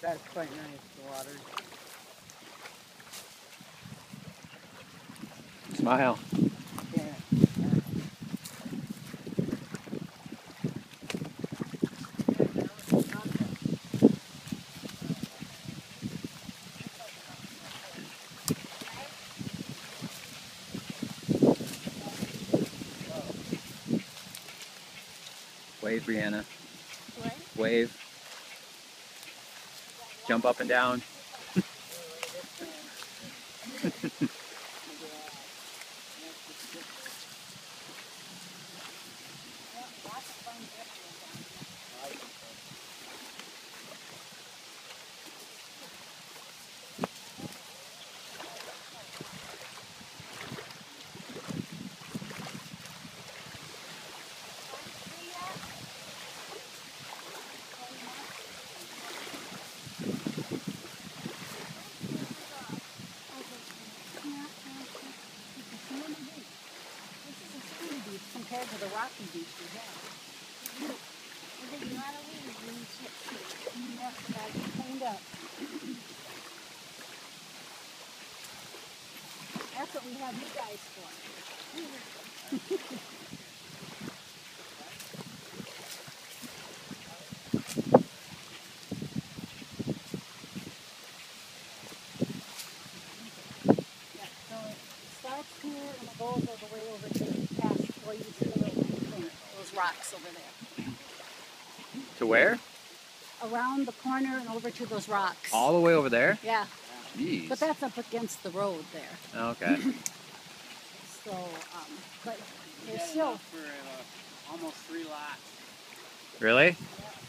That's quite nice, the water. Smile. Yeah. Wave, Brianna. What? Wave. Jump up and down. Compared to the rocky beach we have. There's a lot of weeds and shit. Gotta be cleaned up. That's what we have you guys for. Yeah, so it starts here and it goes all the way over to past where you see those rocks over there. To where? Around the corner and over to those rocks. All the way over there? Yeah. Jeez. But that's up against the road there. Okay. So, but there's still For almost 3 lots. Really? yeah.